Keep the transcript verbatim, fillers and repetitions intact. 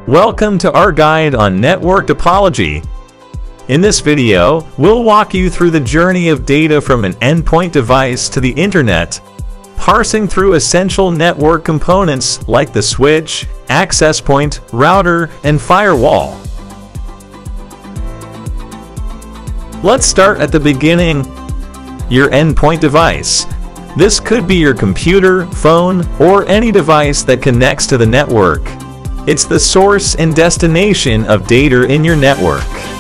Welcome to our guide on network topology. In this video, we'll walk you through the journey of data from an endpoint device to the internet, parsing through essential network components like the switch, access point, router, and firewall. Let's start at the beginning. Your endpoint device. This could be your computer, phone, or any device that connects to the network. It's the source and destination of data in your network.